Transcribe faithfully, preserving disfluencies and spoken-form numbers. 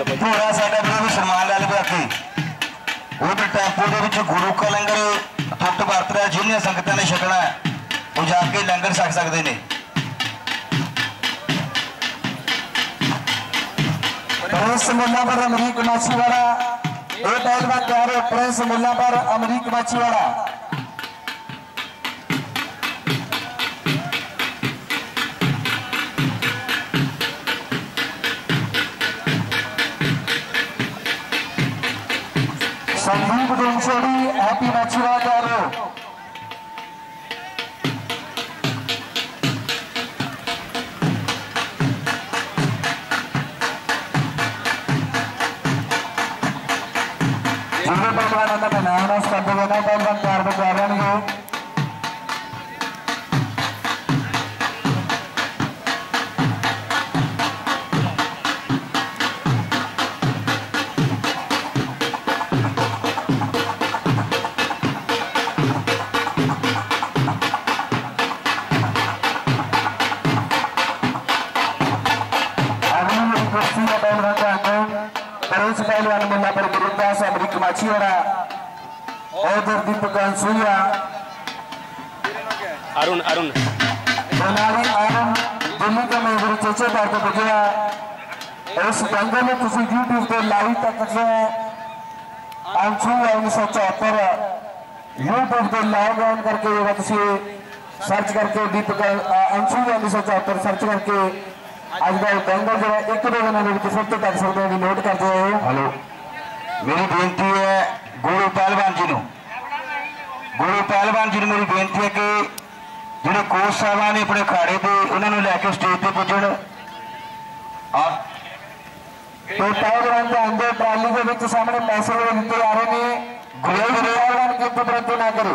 थोड़ा साडा भी सन्मान लाल बाकी उधर टैंपो के गुरु का लंगर टुट वरत रहा जिन्हें संगतां ने छकना वो जाके लंगर छक सकते हैं। प्रिंस मुल्ला पर अमरीक माछीवाड़ा ये पहलवान तैयार है। प्रिंस मुल्ला पर अमरीक माछीवाड़ा संदीप डोमसोड़ी हैप्पी माछीवाड़ा तैयार हो। नाम स्पर्धा पहलवान तैयार हो तैयार रहेंगे। पहलवान मुल्ला पर गुरुदास अमरीक माछीवाड़ा और दीपक अंसुया अरुण अरुण बनावी अरुण दिल्ली का मैं गुरु चेचे बार को बजा इस दंगल में किसी यूट्यूब पे लाइव तक से अंसुया उन्नीस सौ चौहत्तर यूट्यूब पे लॉग ऑन करके किसी सर्च करके दीपक अंसुया उन्नीस सौ चौहत्तर सर्च करके आज का दंगल जो एक दो दिन में सब तक कर सकते हैं नोट करते हैं। हेलो मेरी बेनती है गुरु पहलवान जी गुरु पहलवान जी मेरी बेनती है कि जो कोच साहब ने अपने अखाड़े पे उन्होंने लैके स्टेज पे पुजन तो पहलवान के अंदर ट्राली के सामने पैसे दिते जा रहे हैं। पहलवान किंतु परंतु ना करे